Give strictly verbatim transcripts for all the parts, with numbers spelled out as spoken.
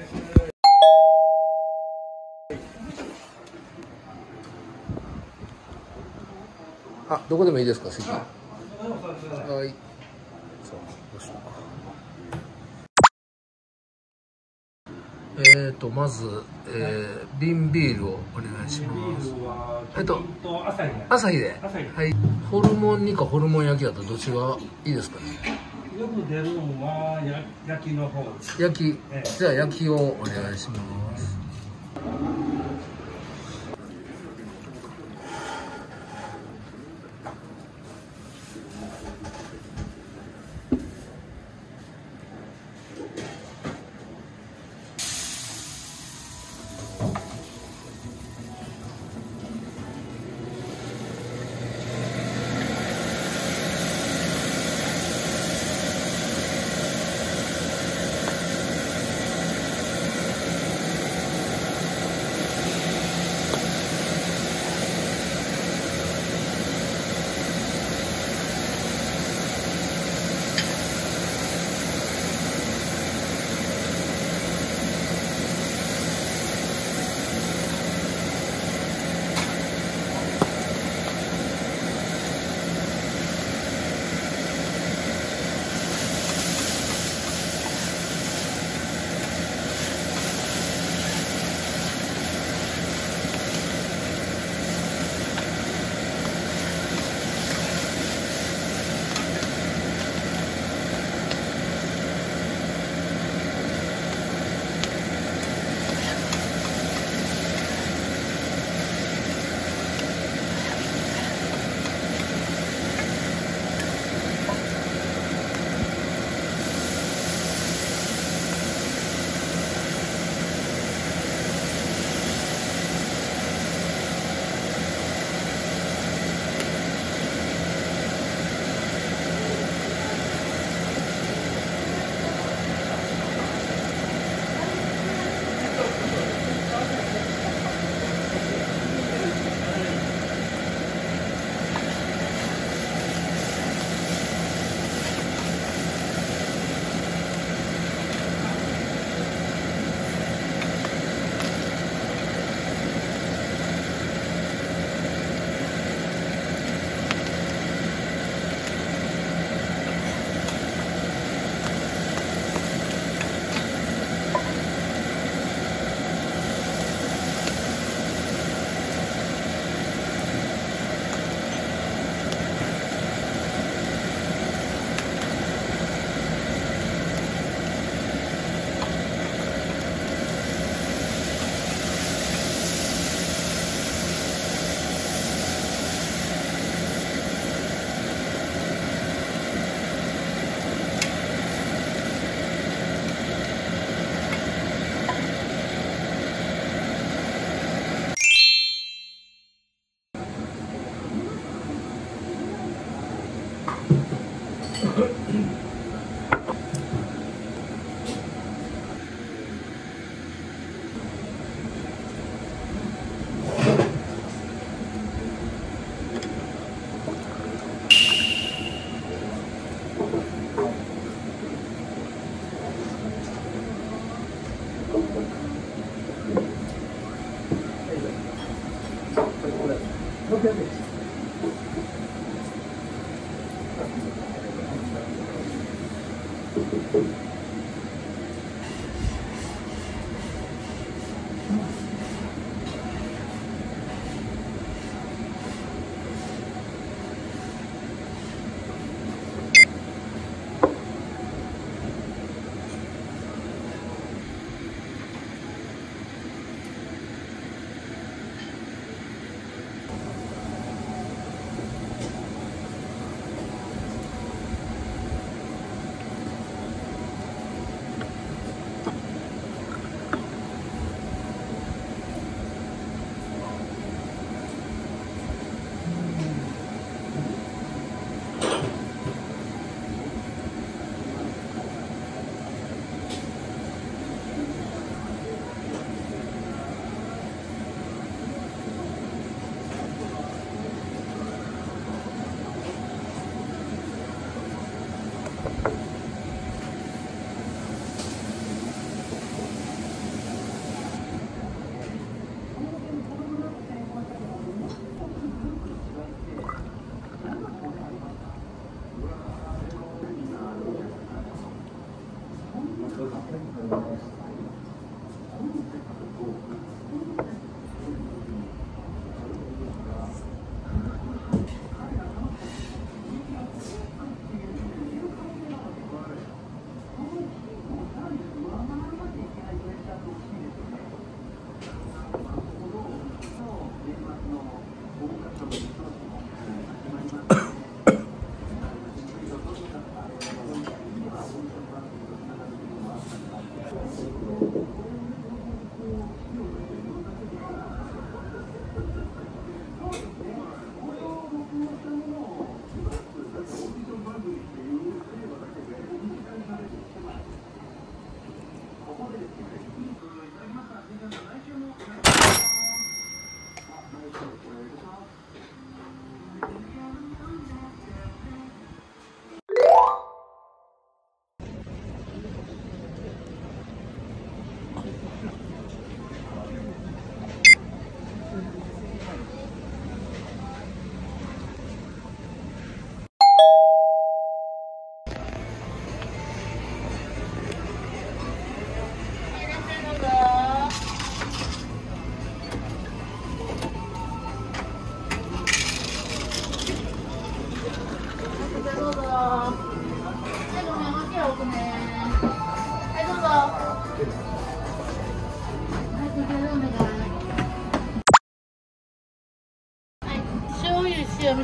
あ、どこでもいいですか、席。はい。そう、どうしよう。えっと、まず、えー、瓶ビールをお願いします。えっと、朝日で。はい。ホルモン煮かホルモン焼きだとどっちがいいですかね。 よく出るのは焼きの方。 焼き、ええ、じゃあ焼きをお願いします。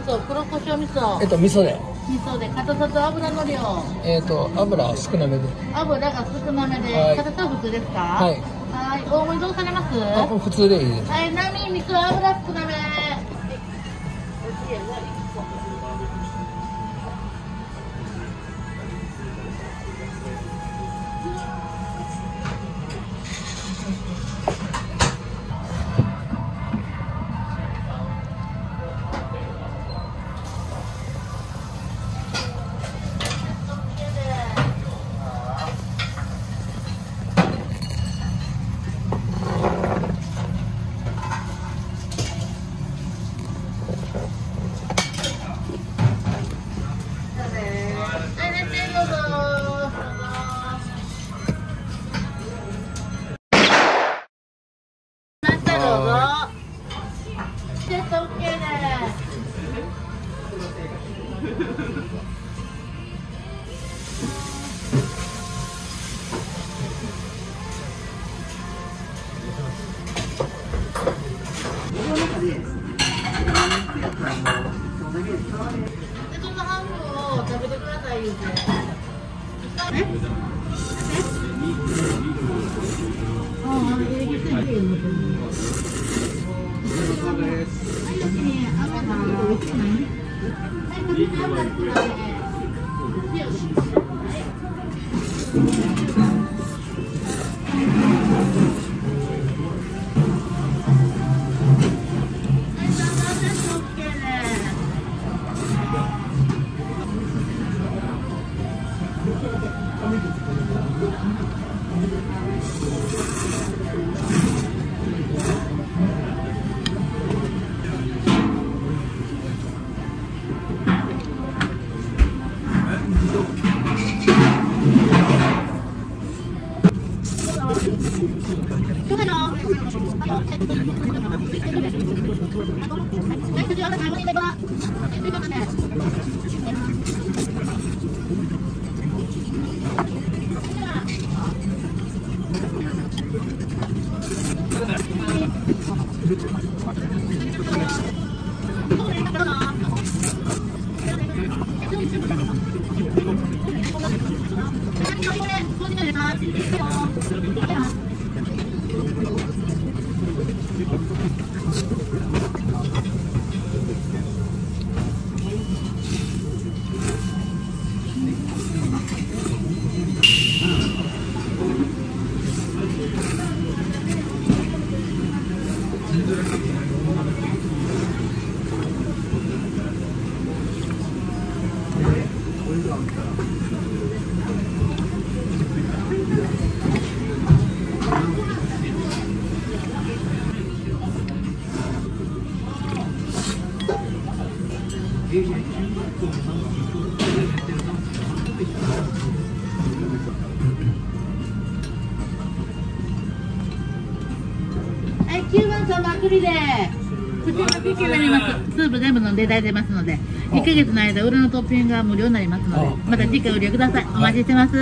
噌、黒胡椒味噌。 えっと味噌で。 味噌で、硬さと油の量。 えっと油少なめで。 油が少なめで、 はい硬さは普通ですか？ はい。 はい、大盛りどうされます？ あ、普通でいいです。 はい、波、味噌、油少なめ。その半分を食べてください言うて。え？ああ、入れてくれよ。はい、きゅうばん様栗でこちらがピッキーになります。スープ全部飲んでいただいてますので、いっかげつの間裏のトッピングが無料になりますので、また次回ご利用ください。お待ちしてます。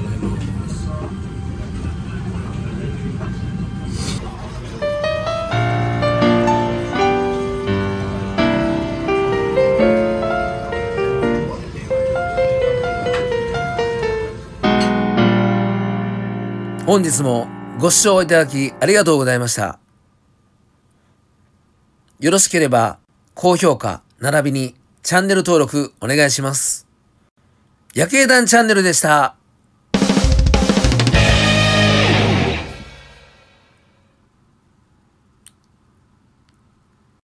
本日もご視聴いただきありがとうございました。よろしければ高評価並びにチャンネル登録お願いします。夜景団チャンネルでした。